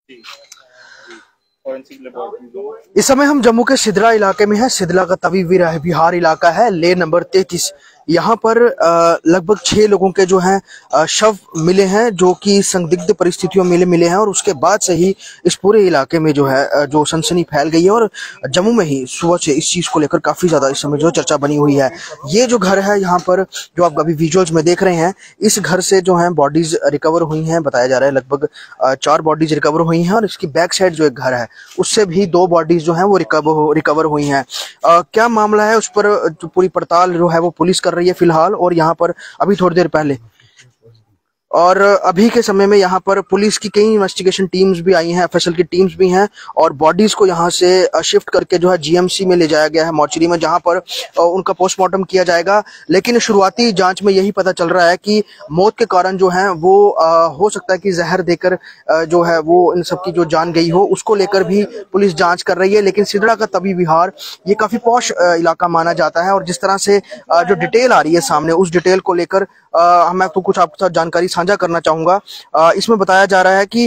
इस समय हम जम्मू के सिदरा इलाके में हैं। सिदरा का तवी बिहार इलाका है, लेन नंबर 33। यहाँ पर लगभग 6 लोगों के जो हैं शव मिले हैं, जो कि संदिग्ध परिस्थितियों में मिले हैं। और उसके बाद से ही इस पूरे इलाके में जो है जो सनसनी फैल गई है। और जम्मू में ही सुबह से इस चीज को लेकर काफी ज्यादा इस समय जो चर्चा बनी हुई है। ये जो घर है यहाँ पर जो आप अभी विजुअल्स में देख रहे हैं, इस घर से जो है बॉडीज रिकवर हुई हैं। बताया जा रहा है लगभग 4 बॉडीज रिकवर हुई हैं। और इसकी बैक साइड जो एक घर है उससे भी 2 बॉडीज जो हैं वो रिकवर हुई हैं। क्या मामला है उस पर पूरी पड़ताल जो है वो पुलिस कर रही है फिलहाल। और यहाँ पर अभी थोड़ी देर पहले और अभी के समय में यहाँ पर पुलिस की कई इन्वेस्टिगेशन टीम्स भी आई हैं, एफएसएल की टीम्स भी हैं। और बॉडीज को यहाँ से शिफ्ट करके जो है जीएमसी में ले जाया गया है, मॉर्चरी में, जहाँ पर उनका पोस्टमार्टम किया जाएगा। लेकिन शुरुआती जांच में यही पता चल रहा है कि मौत के कारण जो है वो हो सकता है कि जहर देकर जो है वो इन सबकी जो जान गई हो, उसको लेकर भी पुलिस जांच कर रही है। लेकिन सिदरा का तवी विहार ये काफी पॉश इलाका माना जाता है। और जिस तरह से जो डिटेल आ रही है सामने, उस डिटेल को लेकर मैं तो कुछ आपके साथ जानकारी साझा करना चाहूंगा। इसमें बताया जा रहा है कि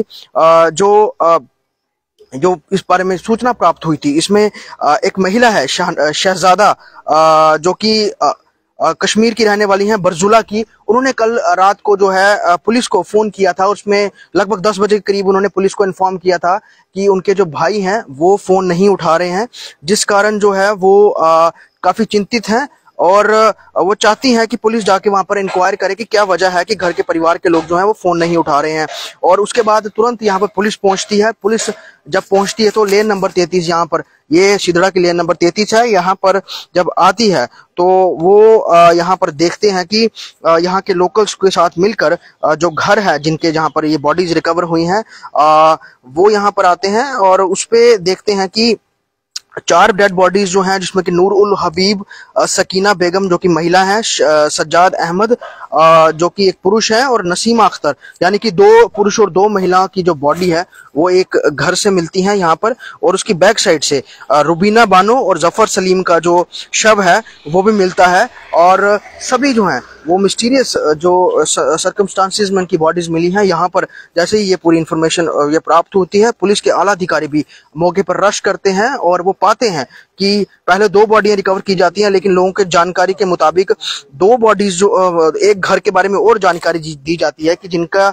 जो इस बारे में सूचना प्राप्त हुई थी, इसमें एक महिला है शहजादा, जो कि कश्मीर की रहने वाली हैं, बरजुला की। उन्होंने कल रात को जो है पुलिस को फोन किया था। उसमें लगभग 10 बजे के करीब उन्होंने पुलिस को इन्फॉर्म किया था कि उनके जो भाई हैं वो फोन नहीं उठा रहे हैं, जिस कारण जो है वो काफी चिंतित हैं। और वो चाहती हैं कि पुलिस जाके वहां पर इंक्वायर करे कि क्या वजह है कि घर के परिवार के लोग जो हैं वो फोन नहीं उठा रहे हैं। और उसके बाद तुरंत यहाँ पर पुलिस पहुंचती है। पुलिस जब पहुंचती है तो लेन नंबर 33, यहाँ पर ये सिदरा की लेन नंबर 33 है, यहाँ पर जब आती है तो वो यहाँ पर देखते हैं कि यहाँ के लोकल्स के साथ मिलकर जो घर है जिनके जहाँ पर ये बॉडीज रिकवर हुई हैं, वो यहाँ पर आते हैं। और उस पे देखते हैं कि 4 डेड बॉडीज जो हैं, जिसमें कि नूर उल हबीब, सकीना बेगम जो कि महिला हैं, सज्जाद अहमद जो कि एक पुरुष है, और नसीमा अख्तर, यानी कि 2 पुरुष और 2 महिला की जो बॉडी है वो एक घर से मिलती हैं यहाँ पर। और उसकी बैक साइड से रुबीना बानो और जफर सलीम का जो शव है वो भी मिलता है। और सभी जो हैं वो मिस्टीरियस जो सर्कमस्टांसेस में उनकी बॉडीज मिली हैं। यहाँ पर जैसे ही ये पूरी इन्फॉर्मेशन ये प्राप्त होती है, पुलिस के आला अधिकारी भी मौके पर रश करते हैं। और वो पाते हैं कि पहले 2 बॉडियां रिकवर की जाती हैं, लेकिन लोगों के जानकारी के मुताबिक 2 बॉडीज जो एक घर के बारे में और जानकारी दी जाती है कि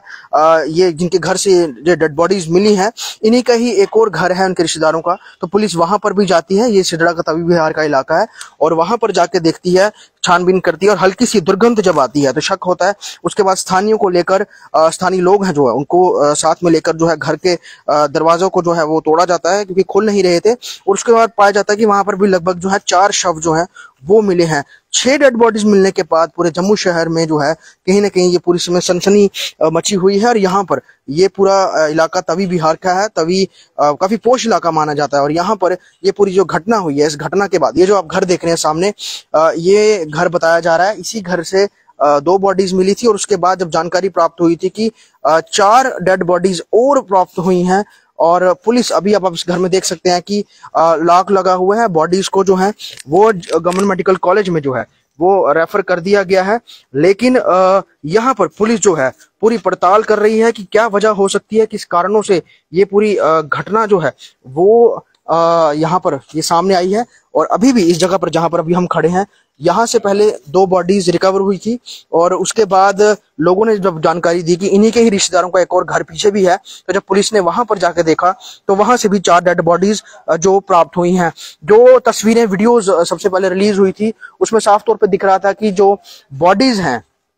जिनके घर से जो डेड बॉडीज मिली हैं, इन्हीं का ही एक और घर है उनके रिश्तेदारों का। तो पुलिस वहां पर भी जाती है। ये सिदरा का तवी बिहार का इलाका है। और वहां पर जाके देखती है, छानबीन करती है, और हल्की सी दुर्गंध जब आती है तो शक होता है। उसके बाद स्थानियों को लेकर स्थानीय लोग हैं जो है उनको साथ में लेकर जो है घर के दरवाजों को जो है वो तोड़ा जाता है, क्योंकि खुल नहीं रहे थे। और उसके बाद पाया जाता है कि वहां पर भी लगभग जो है 4 शव जो है वो मिले हैं। 6 डेड बॉडीज मिलने के बाद पूरे जम्मू शहर में जो है कहीं ना कहीं ये पूरी समय सनसनी मची हुई है। और यहाँ पर ये पूरा इलाका तवी बिहार का है। तवी काफी पोश इलाका माना जाता है। और यहाँ पर ये पूरी जो घटना हुई है, इस घटना के बाद ये जो आप घर देख रहे हैं सामने, ये घर बताया जा रहा है, इसी घर से 2 बॉडीज मिली थी। और उसके बाद जब जानकारी प्राप्त हुई थी कि 4 डेड बॉडीज और प्राप्त हुई हैं। और पुलिस अभी आप इस घर में देख सकते हैं कि लॉक लगा हुआ है। बॉडीज को जो है वो गवर्नमेंट मेडिकल कॉलेज में जो है वो रेफर कर दिया गया है। लेकिन यहाँ पर पुलिस जो है पूरी पड़ताल कर रही है कि क्या वजह हो सकती है, किस कारणों से ये पूरी घटना जो है वो यहाँ पर ये सामने आई है। और अभी भी इस जगह पर जहां पर अभी हम खड़े हैं, यहाँ से पहले 2 बॉडीज रिकवर हुई थी। और उसके बाद लोगों ने जब जानकारी दी कि इन्हीं के ही रिश्तेदारों का एक और घर पीछे भी है, तो जब पुलिस ने वहां पर जाकर देखा तो वहां से भी 4 डेड बॉडीज जो प्राप्त हुई हैं। जो तस्वीरें, वीडियोज सबसे पहले रिलीज हुई थी, उसमें साफ तौर पर दिख रहा था कि जो बॉडीज हैं,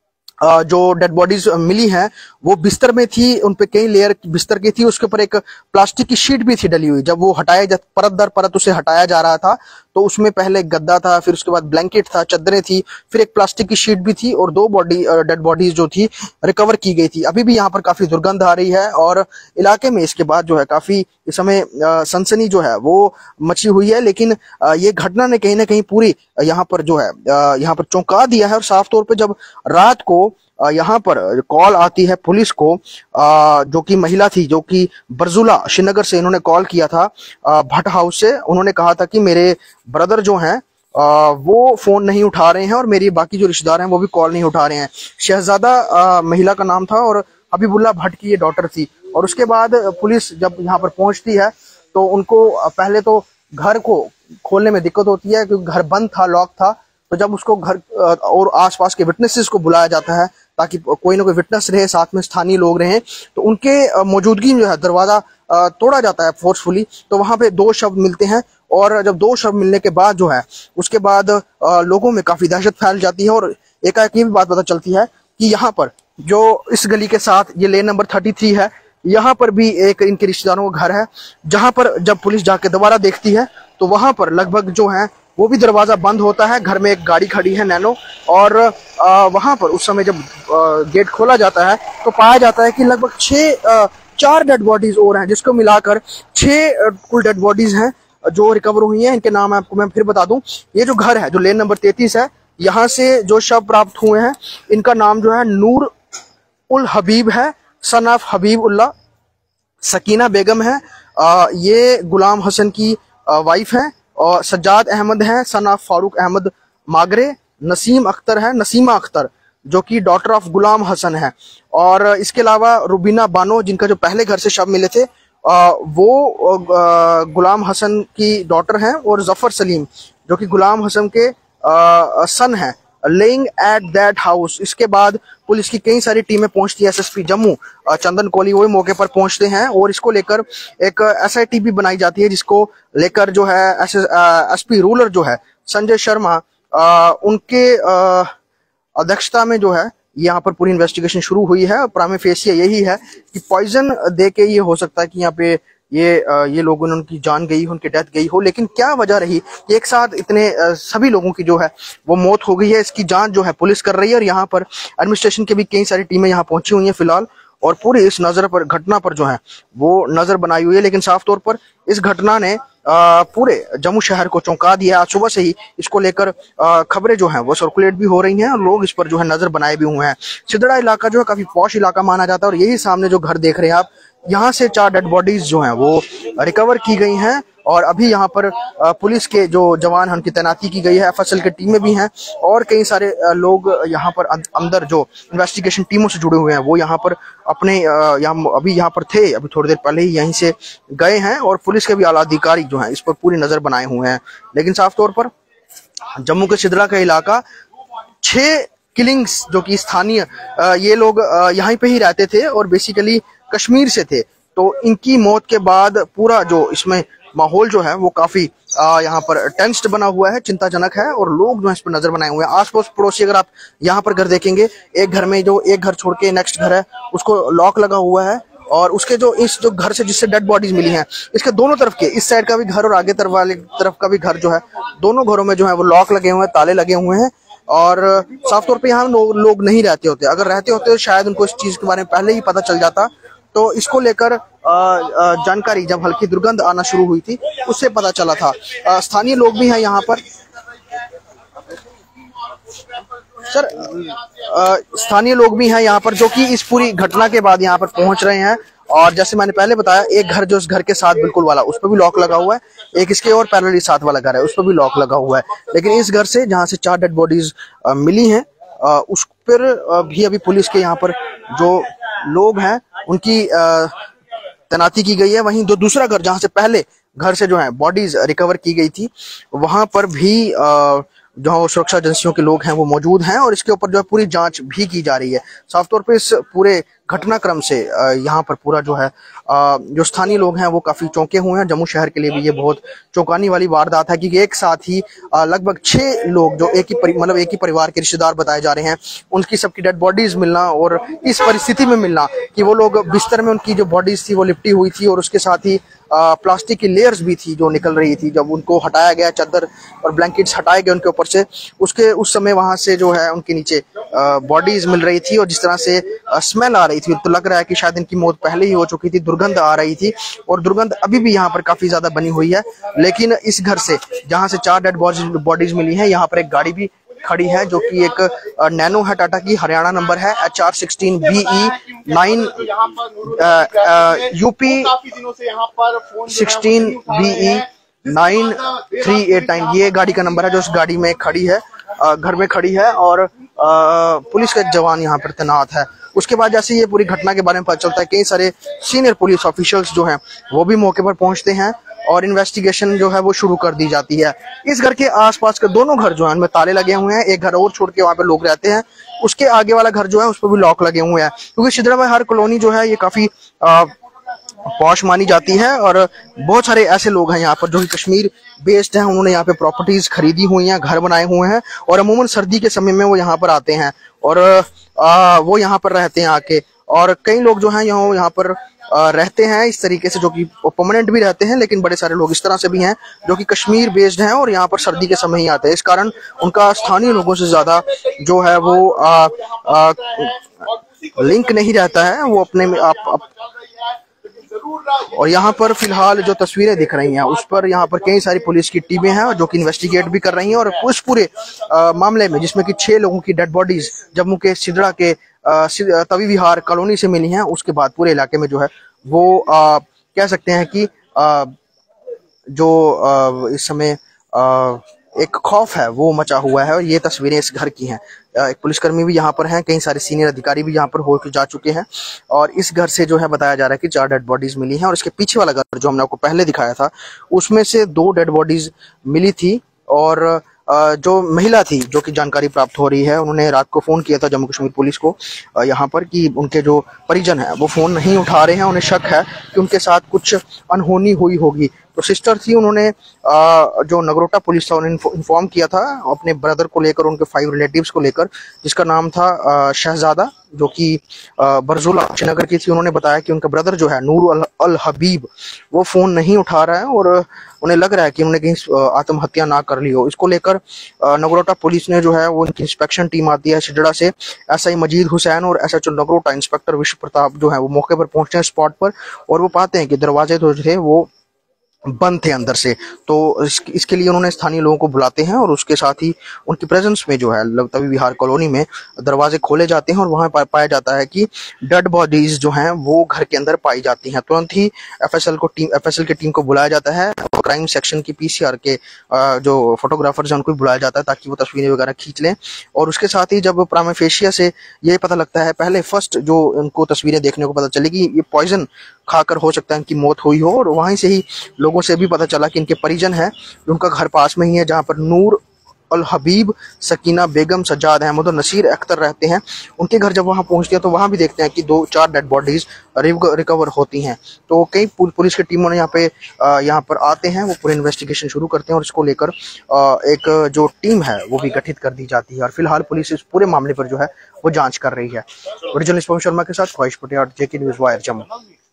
जो डेड बॉडीज मिली हैं, वो बिस्तर में थी। उनपे कई लेयर बिस्तर की थी। उसके ऊपर एक प्लास्टिक की शीट भी थी डली हुई। जब वो परत दर परत उसे हटाया जा रहा था तो उसमें पहले एक गद्दा था, फिर उसके बाद ब्लैंकेट था, चादरें थी, फिर एक प्लास्टिक की शीट भी थी। और 2 डेड बॉडीज जो थी रिकवर की गई थी। अभी भी यहाँ पर काफी दुर्गंध आ रही है। और इलाके में इसके बाद जो है काफी इस समय सनसनी जो है वो मची हुई है। लेकिन ये घटना ने कहीं ना कहीं पूरी यहाँ पर जो है यहाँ पर चौंका दिया है। और साफ तौर पर जब रात को यहाँ पर कॉल आती है पुलिस को, जो कि महिला थी, जो कि बरजुला श्रीनगर से इन्होंने कॉल किया था भट्ट हाउस से। उन्होंने कहा था कि मेरे ब्रदर जो हैं वो फोन नहीं उठा रहे हैं, और मेरी बाकी जो रिश्तेदार हैं वो भी कॉल नहीं उठा रहे हैं। शहजादा महिला का नाम था, और हबीबुल्ला भट्ट की ये डॉटर थी। और उसके बाद पुलिस जब यहाँ पर पहुंचती है तो उनको पहले तो घर को खोलने में दिक्कत होती है क्योंकि घर बंद था, लॉक था। तो जब उसको घर और आसपास के विटनेसेस को बुलाया जाता है ताकि कोई ना कोई विटनेस रहे, साथ में स्थानीय लोग रहें, तो उनके मौजूदगी में जो है दरवाजा तोड़ा जाता है फोर्सफुली। तो वहां पे 2 शव मिलते हैं और जब 2 शव मिलने के बाद जो है उसके बाद लोगों में काफी दहशत फैल जाती है। और एकाएक ये भी बात पता चलती है कि यहाँ पर जो इस गली के साथ ये लेन नंबर 33 है, यहाँ पर भी एक इनके रिश्तेदारों का घर है, जहां पर जब पुलिस जाके दोबारा देखती है तो वहां पर लगभग जो है वो भी दरवाजा बंद होता है। घर में एक गाड़ी खड़ी है नैनो, और वहां पर उस समय जब गेट खोला जाता है तो पाया जाता है कि लगभग 4 डेड बॉडीज और हैं, जिसको मिलाकर 6 कुल डेड बॉडीज हैं जो रिकवर हुई हैं। इनके नाम आपको मैं फिर बता दूं। ये जो घर है जो लेन नंबर 33 है, यहाँ से जो शव प्राप्त हुए हैं इनका नाम जो है नूर उल हबीब है, सन ऑफ हबीब उल्ला। सकीना बेगम है, ये गुलाम हसन की वाइफ है, और सज्जाद अहमद है, सन ऑफ फारूक अहमद मागरे। नसीम अख्तर है, नसीमा अख्तर, जो कि डॉटर ऑफ गुलाम हसन है। और इसके अलावा रुबीना बानो, जिनका जो पहले घर से शव मिले थे, वो गुलाम हसन की डॉटर हैं, और जफर सलीम जो कि गुलाम हसन के सन है, लेइंग एट दैट हाउस। इसके बाद पुलिस की कई सारी टीमें पहुंचती है। एसएसपी जम्मू चंदन कोहली वो मौके पर पहुंचते हैं और इसको लेकर एक एसआईटी भी बनाई जाती है, जिसको लेकर जो है एसपी रूरल जो है संजय शर्मा, उनके अध्यक्षता में जो है यहाँ पर पूरी इन्वेस्टिगेशन शुरू हुई है। प्राइम फेसिया यही है कि पॉइजन दे के ये हो सकता है कि यहाँ पे ये लोगों ने उनकी जान गई हो, उनकी डेथ गई हो, लेकिन क्या वजह रही कि एक साथ इतने सभी लोगों की जो है वो मौत हो गई है, इसकी जांच जो है पुलिस कर रही है। और यहाँ पर एडमिनिस्ट्रेशन की भी कई सारी टीमें यहाँ पहुंची हुई हैं फिलहाल, और पूरी इस घटना पर जो है वो नजर बनाई हुई है। लेकिन साफ तौर पर इस घटना ने पूरे जम्मू शहर को चौंका दिया। आज सुबह से ही इसको लेकर खबरें जो हैं वो सर्कुलेट भी हो रही हैं और लोग इस पर जो है नजर बनाए भी हुए हैं। सिदड़ा इलाका जो है काफी पॉश इलाका माना जाता है, और यही सामने जो घर देख रहे हैं आप, यहाँ से 4 डेड बॉडीज जो हैं वो रिकवर की गई हैं। और अभी यहाँ पर पुलिस के जो जवान हैं उनकी तैनाती की गई है, एफएसएल की टीमें भी हैं, और कई सारे लोग यहाँ पर अंदर जो इन्वेस्टिगेशन टीमों से जुड़े हुए हैं वो यहाँ पर अपने अभी यहाँ पर थे, अभी थोड़ी देर पहले ही यहीं से गए हैं। और पुलिस के भी आला अधिकारी जो हैं इस पर पूरी नजर बनाए हुए हैं। लेकिन साफ तौर पर जम्मू के सिदड़ा का इलाका 6 किलिंग्स जो कि स्थानीय ये लोग यहीं पे ही रहते थे और बेसिकली कश्मीर से थे, तो इनकी मौत के बाद पूरा जो इसमें माहौल जो है वो काफी यहाँ पर टेंस्ड बना हुआ है, चिंताजनक है, और लोग जो है इस पर नजर बनाए हुए हैं। आसपास पड़ोसी अगर आप यहाँ पर घर देखेंगे, एक घर में जो एक घर छोड़ के नेक्स्ट घर है उसको लॉक लगा हुआ है, और उसके जो इस जो घर से जिससे डेड बॉडीज मिली हैं इसके दोनों तरफ के, इस साइड का भी घर और आगे तरफ वाले तरफ का भी घर जो है, दोनों घरों में जो है वो लॉक लगे हुए हैं, ताले लगे हुए हैं। और साफ तौर पे यहाँ लोग नहीं रहते होते, अगर रहते होते तो शायद उनको इस चीज के बारे में पहले ही पता चल जाता। तो इसको लेकर जानकारी जब हल्की दुर्गंध आना शुरू हुई थी उससे पता चला था। स्थानीय लोग भी हैं यहाँ पर सर, स्थानीय लोग भी हैं यहाँ पर जो कि इस पूरी घटना के बाद यहाँ पर पहुंच रहे हैं। और जैसे मैंने पहले बताया, एक घर जो इस घर के साथ बिल्कुल वाला उस पर भी लॉक लगा हुआ है, एक इसके और पैरेलली साथ वाला घर है उस पर भी लॉक लगा हुआ है। लेकिन इस घर से जहाँ से 4 डेड बॉडीज मिली हैं उस पर भी अभी पुलिस के यहाँ पर जो लोग हैं उनकी तैनाती की गई है। वहीं जो दूसरा घर जहां से पहले घर से जो है बॉडीज रिकवर की गई थी, वहां पर भी जो सुरक्षा एजेंसियों के लोग हैं वो मौजूद हैं, और इसके ऊपर जो है पूरी जांच भी की जा रही है। साफ तौर पे इस पूरे घटनाक्रम से यहाँ पर पूरा जो है जो स्थानीय लोग हैं वो काफी चौंके हुए हैं। जम्मू शहर के लिए भी ये बहुत चौंकाने वाली वारदात है, क्योंकि एक साथ ही लगभग 6 लोग जो एक ही परिवार के रिश्तेदार बताए जा रहे हैं, उनकी सबकी डेड बॉडीज मिलना, और इस परिस्थिति में मिलना कि वो लोग बिस्तर में उनकी जो बॉडीज थी वो लिपटी हुई थी, और उसके साथ ही प्लास्टिक की लेयर्स भी थी जो निकल रही थी। जब उनको हटाया गया, चादर और ब्लैंकेट्स हटाए गए उनके ऊपर से, उस समय वहां से जो है उनके नीचे बॉडीज मिल रही थी, और जिस तरह से स्मेल आ रही थी तो लग रहा है कि शायद इनकी मौत पहले ही हो चुकी थी। दुर्गंध आ रही थी, और दुर्गंध अभी भी यहाँ पर काफी ज्यादा बनी हुई है। लेकिन इस घर से जहां से 4 डेड बॉडीज मिली हैं, यहाँ पर एक गाड़ी भी खड़ी है जो कि एक नैनो है टाटा की, हरियाणा नंबर है HR16BE 9 UP 16BE 9389, ये गाड़ी का नंबर है जो इस गाड़ी में खड़ी है, घर में खड़ी है, और पुलिस का एक जवान यहाँ पर तैनात है। उसके बाद जैसे ये पूरी घटना के बारे में पता चलता है, कई सारे सीनियर पुलिस ऑफिशियल्स जो हैं वो भी मौके पर पहुंचते हैं और इन्वेस्टिगेशन जो है वो शुरू कर दी जाती है। इस घर के आसपास के दोनों घर जो हैं उनमें ताले लगे हुए हैं, एक घर और छोड़ के वहाँ पे लोग रहते हैं, उसके आगे वाला घर जो है उस पर भी लॉक लगे हुए हैं, क्योंकि शिदरा में हर कॉलोनी जो है ये काफी पॉश मानी जाती है, और बहुत सारे ऐसे लोग हैं यहाँ पर जो कि कश्मीर बेस्ड हैं, उन्होंने यहाँ पे प्रॉपर्टीज खरीदी हुई हैं, घर बनाए हुए हैं, और अमूमन सर्दी के समय में वो यहाँ पर आते हैं और वो यहाँ पर रहते हैं आके। और कई लोग जो हैं यहाँ पर रहते हैं इस तरीके से, जो कि परमानेंट भी रहते हैं, लेकिन बड़े सारे लोग इस तरह से भी हैं जो कि कश्मीर बेस्ड हैं और यहाँ पर सर्दी के समय ही आते हैं। इस कारण उनका स्थानीय लोगों से ज्यादा जो है वो लिंक नहीं रहता है, वो अपने में आप। और यहाँ पर फिलहाल जो तस्वीरें दिख रही हैं उस पर यहाँ पर कई सारी पुलिस की टीमें हैं जो कि इन्वेस्टिगेट भी कर रही हैं, और उस पूरे मामले में जिसमें कि 6 लोगों की डेड बॉडीज जम्मू के सिदड़ा के तवी विहार कॉलोनी से मिली हैं, उसके बाद पूरे इलाके में जो है वो कह सकते हैं कि जो इस समय एक खौफ है वो मचा हुआ है। और ये तस्वीरें इस घर की हैं। एक पुलिसकर्मी भी यहाँ पर हैं, कई सारे सीनियर अधिकारी भी यहाँ पर होकर जा चुके हैं, और इस घर से जो है बताया जा रहा है कि 4 डेड बॉडीज मिली हैं। और इसके पीछे वाला घर जो हमने आपको पहले दिखाया था उसमें से 2 डेड बॉडीज मिली थी, और जो महिला थी जो कि जानकारी प्राप्त हो रही है, उन्होंने रात को फोन किया था जम्मू कश्मीर पुलिस को यहाँ पर कि उनके जो परिजन हैं वो फोन नहीं उठा रहे हैं, उन्हें शक है कि उनके साथ कुछ अनहोनी हुई होगी। तो सिस्टर थी, उन्होंने जो नगरोटा पुलिस था उन्हें इन्फॉर्म किया था अपने ब्रदर को लेकर, उनके 5 रिलेटिव्स को लेकर, जिसका नाम था शहजादा, जो कि बरजुला श्रीनगर की थी। उन्होंने बताया कि उनका ब्रदर जो है नूर अल हबीब वो फोन नहीं उठा रहा है और उन्हें लग रहा है कि उन्होंने कहीं आत्महत्या ना कर ली हो। इसको लेकर नगरोटा पुलिस ने जो है वो उनकी इंस्पेक्शन टीम आती है सिडड़ा से, एसआई मजीद हुसैन और एसएचओ नगरोटा इंस्पेक्टर विश्व प्रताप जो है वो मौके पर पहुंचते हैं स्पॉट पर, और वो पाते हैं कि दरवाजे तो जो थे वो बंद थे अंदर से। तो इसके लिए उन्होंने स्थानीय लोगों को बुलाते हैं, और उसके साथ ही उनकी प्रेजेंस में जो है तवी विहार कॉलोनी में दरवाजे खोले जाते हैं, और वहां पाया जाता है कि डेड बॉडीज जो हैं वो घर के अंदर पाई जाती हैं। तुरंत ही एफएसएल की टीम को बुलाया जाता है, और क्राइम सेक्शन की पीसीआर के जो फोटोग्राफर्स हैं उनको भी बुलाया जाता है ताकि वो तस्वीरें वगैरह खींच लें। और उसके साथ ही जब प्राइमा फेशिया से ये पता लगता है, पहले फर्स्ट जो उनको तस्वीरें देखने को पता चलेगी ये पॉइजन खाकर हो सकता है इनकी मौत हुई हो, और वहीं से ही लोगों से भी पता चला कि इनके परिजन हैं, उनका घर पास में ही है, जहां पर नूर अल हबीब, सकीना बेगम, सज्जाद अहमद और नसीर अख्तर रहते हैं। उनके घर जब वहां पहुंचते हैं तो वहां भी देखते हैं कि 2-4 डेड बॉडीज रिकवर होती हैं। तो कई पुलिस की टीमों ने यहाँ पर आते हैं, वो पूरे इन्वेस्टिगेशन शुरू करते हैं, और इसको लेकर एक जो टीम है वो भी गठित कर दी जाती है। और फिलहाल पुलिस इस पूरे मामले पर जो है वो जांच कर रही है। ओरिजिनल शर्मा के साथ Khwahish Patel, JK news wire, Jammu.